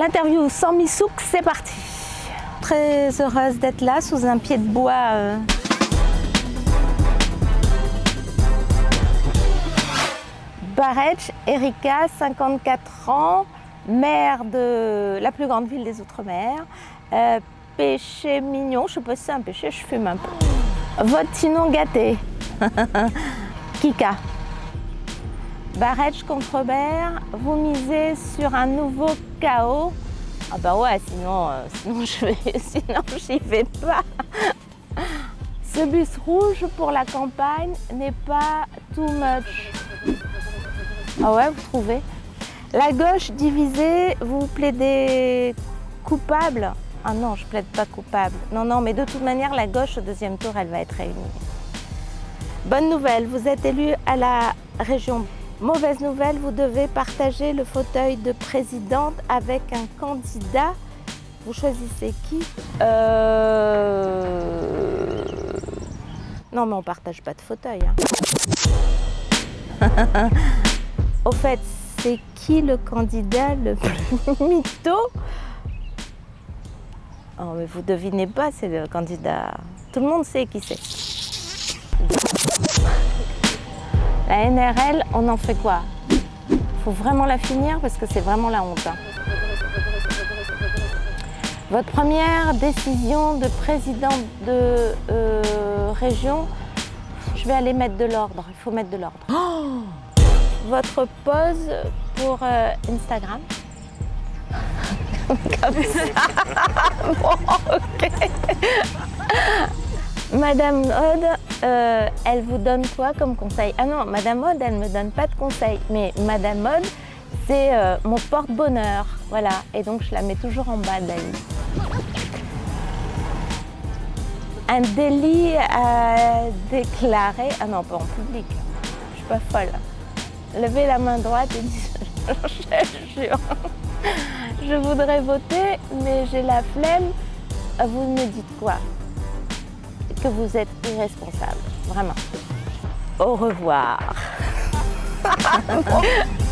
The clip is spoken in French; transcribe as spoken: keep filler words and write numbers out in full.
L'interview sans Missouk, c'est parti. Très heureuse d'être là, sous un pied de bois. Euh... Baretch, Erika, cinquante-quatre ans, maire de la plus grande ville des Outre-mer. Euh, péché mignon, je sais pas si c'est un péché, je fume un peu. Vote sinon gâté. Kika. Baretch contre Robert, vous misez sur un nouveau chaos. Ah bah ouais, sinon, euh, sinon je vais, sinon j'y vais pas. Ce bus rouge pour la campagne n'est pas too much. Ah ouais, vous trouvez? La gauche divisée, vous plaidez coupable? Ah non, je plaide pas coupable. Non, non, mais de toute manière, la gauche au deuxième tour, elle va être réunie. Bonne nouvelle, vous êtes élu à la région. Mauvaise nouvelle, vous devez partager le fauteuil de présidente avec un candidat. Vous choisissez qui? euh... Non, mais on partage pas de fauteuil. Hein. Au fait, c'est qui le candidat le plus mytho? Oh, mais vous devinez pas, c'est le candidat. Tout le monde sait qui c'est. La N R L, on en fait quoi? Faut vraiment la finir parce que c'est vraiment la honte. Hein. Votre première décision de président de euh, région, je vais aller mettre de l'ordre. Il faut mettre de l'ordre. Oh, votre pause pour euh, Instagram. Comme ça. Bon, ok. Madame Aude, euh, elle vous donne quoi comme conseil? Ah non, Madame Aude, elle ne me donne pas de conseils. Mais Madame Aude, c'est euh, mon porte-bonheur. Voilà. Et donc, je la mets toujours en bas d'elle. Un délit à déclarer. Ah non, pas en public. Je suis pas folle. Levez la main droite et dites, je jure, je voudrais voter, mais j'ai la flemme. Vous me dites quoi? Que vous êtes irresponsable, vraiment. Au revoir.